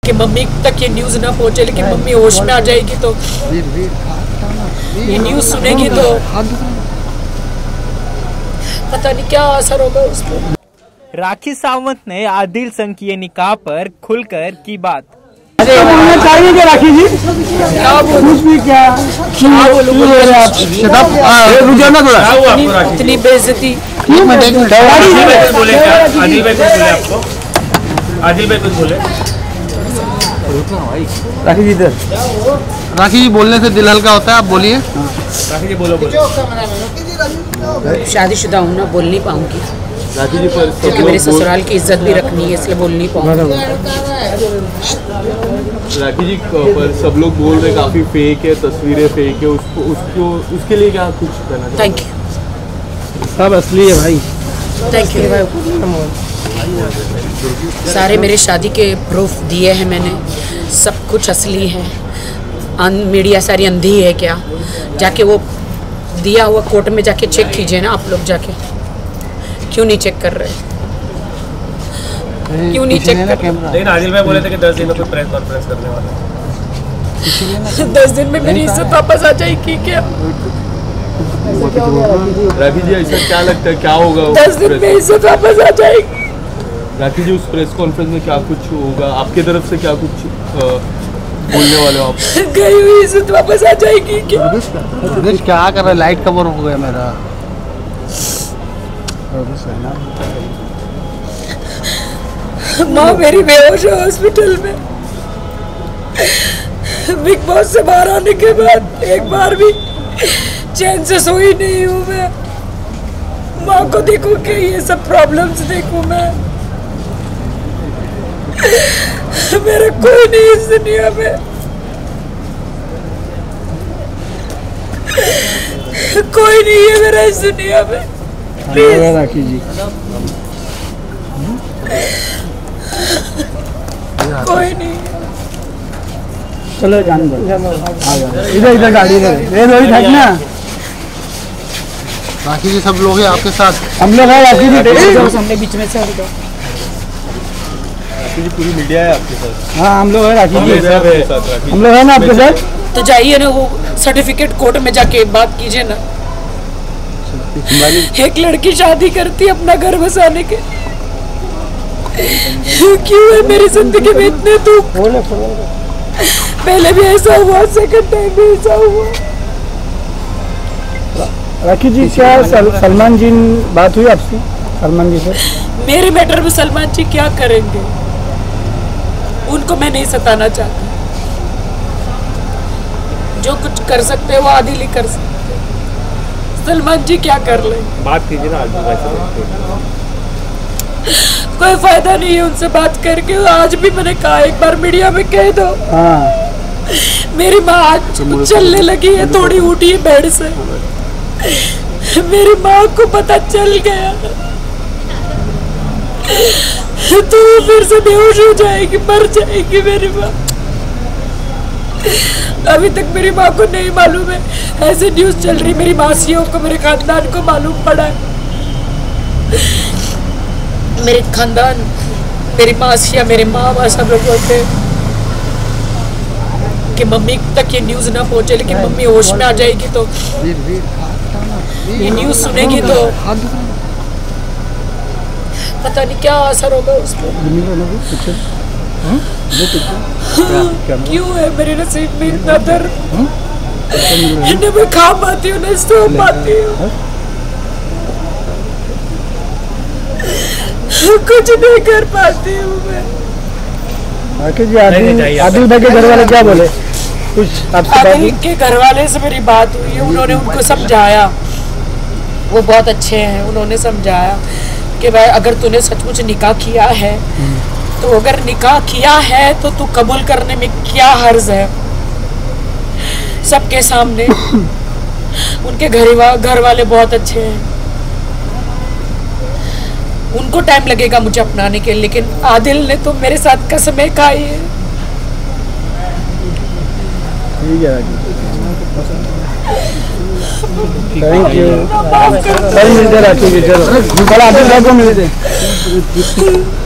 कि मम्मी तक ये न्यूज़ ना पहुंचे, लेकिन मम्मी होश में आ जाएगी तो ये न्यूज़ सुनेगी तो पता नहीं क्या असर होगा उस पर। राखी सावंत ने आदिल संघ निकाह पर खुलकर की बात। बोलना चाहिए क्या राखी जी? क्या कुछ भी क्या इतनी बेइज्जती। आदिल भाई कुछ बोले। राखी जी इधर। राखी जी बोलने से दिल हल्का होता है, आप बोलिए। राखी जी बोलो। शादीशुदा हूँ ना, बोल नहीं पाऊंगी राखी जी पर क्योंकि मेरे ससुराल की इज्जत भी रखनी है, इसलिए बोल नहीं पाऊंगी। राखी जी पर सब लोग बोल रहे काफी फेक है, तस्वीरें फेक है, उसको उसके लिए क्या कुछ कहना? Thank you. सब असली है भाई। Thank you. सारे मेरे शादी के प्रूफ दिए हैं मैंने, सब कुछ असली है। मीडिया सारी अंधी है क्या? जाके वो दिया हुआ कोर्ट में जाके चेक कीजिए ना आप लोग जाके। क्यों नहीं चेक कर रहे? क्यों नहीं चेक कर रहे? लेकिन आदिल भाई बोले थे कि 10 दिन में कोई प्रेस कॉन्फ्रेंस करने वाला। 10 दिन में मेरी इज्जत वापस आ जाएगी क्या? राखी जी ऐसा क्या लगता है क्या होगा? 10 दिन में इज्जत वापस आ जाएगी। राखी जी उस प्रेस कॉन्फ्रेंस में क्या कुछ होगा? आपके तरफ से क्या कुछ बोलने वाले हो आप? गई हुई इज्जत वापस आ जाएगी क्या? क्या कर रहा है? लाइट कवर हो गया मेरा। माँ मेरी बेहोश है हॉस्पिटल में। बिग बॉस से बाहर आने के बाद एक बार भी चैन से सोई नहीं हूँ मैं। माँ को देखो कि ये सब प्रॉब्लम्स देखूं मैं। मेरा कोई नहीं इस दुनिया में, कोई नहीं है मेरा इस दुनिया में। राखी जी कोई नहीं। चलो जान दो। इधर इधर गाड़ी में रोहित है ना। राखी जी सब लोग हैं आपके साथ? हम लोग हैं राखी जी। सामने बीच में से हट जाओ। राखी जी पूरी मीडिया है आपके साथ? हाँ हम लोग हैं राखी जी। हम लोग हैं ना आपके साथ। तो जाइए ना, वो सर्टिफिकेट कोर्ट में जाके बात कीजिए ना। एक लड़की शादी करती अपना घर बसाने के, क्यों है मेरी जिंदगी में इतने दुख? पहले भी ऐसा हुआ, सेकंड टाइम भी ऐसा हुआ। राखी जी क्या सलमान जी बात हुई आपसे? सलमान जी से मेरे मैटर में सलमान जी क्या करेंगे? उनको मैं नहीं सताना चाहती। जो कुछ कर सकते हैं वो आदिल ही कर सकते। सलमान जी क्या कर ले? बात कीजिए ना आदिल भाई से। कोई फायदा नहीं है उनसे बात करके। आज भी मैंने कहा एक बार मीडिया में कह दो। हाँ मेरी माँ आज चलने लगी है, थोड़ी उठी है बेड से। मेरी माँ को पता चल गया तो फिर से बेहोश हो जाएगी, मर जाएगी मेरी माँ। अभी तक मेरी माँ को नहीं मालूम है। ऐसे न्यूज़ चल रही, मेरी मासियों को, मेरे खानदान को मालूम पड़ा है। मेरे खानदान, मेरी मासिया, मेरे माँ सब लोग बोलते हैं कि मम्मी तक ये न्यूज़ ना पहुंचे, लेकिन मम्मी होश में आ जाएगी तो ये न्यूज़ सुनेगी तो पता नहीं क्या असर होगा उस पर। क्यों है मेरे नसीब में इतना दर्द? न मैं खा पाती हूँ, न सो पाती हूँ, कुछ नहीं कर पाती हूँ मैं। राखी जी आदिल भाई के घर वाले क्या बोले? कुछ आपसे बात? आदिल के घर वाले से मेरी बात हुई है, उन्होंने उनको समझाया। वो बहुत अच्छे हैं, उन्होंने समझाया कि भाई अगर तूने सचमुच निकाह किया है तो अगर निकाह किया है तो तू कबूल करने में क्या हर्ज है? सबके सामने। उनके घर वाले बहुत अच्छे हैं, उनको टाइम लगेगा मुझे अपनाने के, लेकिन आदिल ने तो मेरे साथ कसमें खाई है। Thank you. कल मिलते राखी जी, चलो कल आदिल भाई को मिलते।